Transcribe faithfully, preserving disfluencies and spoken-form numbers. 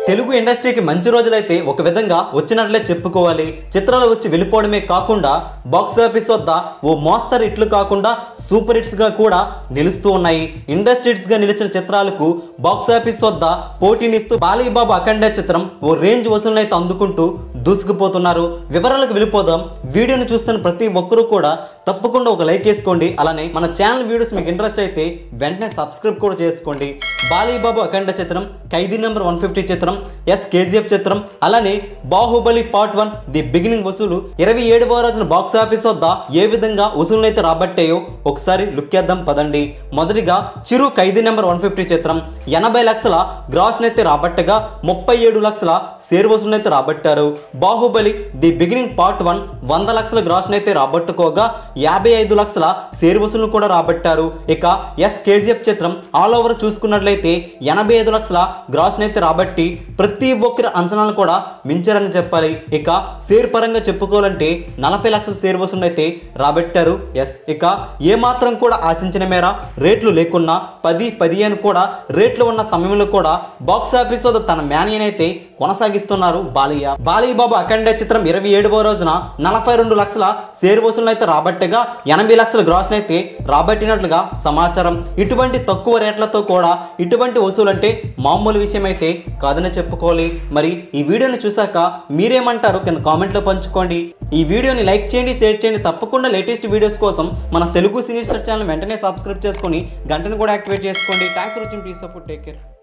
తెలుగు ఇండస్ట్రీకి మంచి రోజులైతే ఒక విధంగా వచ్చినట్లే చెప్పుకోవాలి. చిత్రాలు వచ్చి వెళ్ళిపోవడమే కాకుండా బాక్స్ ఆఫీస్ వద్ద ఓ మోస్తరు హిట్లు కాకుండా సూపర్ హిట్స్ గా కూడా నిలుస్తూ ఉన్నాయి. ఇండస్ట్రీ హిట్స్ గా నిలిచిన చిత్రాలకు బాక్స్ ఆఫీస్ వద్ద పోటీనిస్తూ బాలయ్య బాబు అఖండ చిత్రం ఓ రేంజ్ వసూళ్లైతే అందుకుంటూ దూసుకుపోతున్నారు. వివరాలకు వెళ్ళిపోదాం. వీడియోని చూస్తున్న ప్రతి ఒక్కరూ కూడా తప్పకుండా ఒక లైక్ వేసుకోండి. అలానే మన ఛానల్ వీడియోస్ మీకు ఇంట్రెస్ట్ అయితే వెంటనే సబ్స్క్రైబ్ కూడా చేసుకోండి. బాలయ్య బాబు అఖండ చిత్రం, ఖైదీ నెంబర్ వన్ ఫిఫ్టీ చిత్రం, ఎస్ కేజీఎఫ్ చిత్రం, అలానే Baahubali part one the beginning వసూలు ఇరవై ఏడవ రోజున బాక్స్ ఆఫీస్ వద్ద ఏ విధంగా వసూలునైతే రాబట్టాయో ఒకసారి లుక్ చేద్దాం పదండి. మొదటిగా Chiru Khaidi number one fifty చిత్రం ఎనభై లక్షల గ్రాస్ నైతే రాబట్టగా ముప్పై ఏడు లక్షల షేర్ వసూలునైతే రాబట్టారు. Baahubali the beginning part one వంద లక్షల గ్రాస్ నైతే రాబట్టుకోగా యాభై ఐదు లక్షల షేర్ వసూలు కూడా రాబట్టారు. ఇక ఎస్ కేజీఎఫ్ చిత్రం ఆల్ ఓవర్ చూసుకున్నట్లయితే ఎనభై ఐదు లక్షల గ్రాస్ నైతే రాబట్టి ప్రతి ఒక్కరి అంచనాలు కూడా మించారని చెప్పాలి. ఇక షేర్ పరంగా చెప్పుకోవాలంటే నలభై లక్షల షేర్ వసూలు అయితే రాబట్టారు. ఎస్ ఇక ఏమాత్రం కూడా ఆశించిన మేర రేట్లు లేకున్నా పది పదిహేను కూడా రేట్లు ఉన్న సమయంలో కూడా బాక్స్ ఆఫీస్ వద్ద తన మేనియన్ అయితే కొనసాగిస్తున్నారు బాలయ్య. బాలయ్య బాబు అఖండ చిత్రం ఇరవై ఏడవ రోజున నలభై రెండు లక్షల షేర్ వసూలు అయితే రాబట్టగా ఎనభై లక్షల గ్రాస్ అయితే రాబట్టినట్లుగా సమాచారం. ఇటువంటి తక్కువ రేట్లతో కూడా ఇటువంటి వసూలు అంటే మామూలు విషయం అయితే కాదని చెప్పుకోవాలి. మరి ఈ వీడియోని చూసాక మీరేమంటారో కింద కామెంట్లో పంచుకోండి. ఈ వీడియోని లైక్ చేయండి, షేర్ చేయండి. తప్పకుండా లేటెస్ట్ వీడియోస్ కోసం మన తెలుగు సినీ స్టార్ ఛానల్ వెంటనే సబ్స్క్రైబ్ చేసుకొని గంటను కూడా యాక్టివేట్ చేసుకోండి. Thanks for watching. Please support. Take care.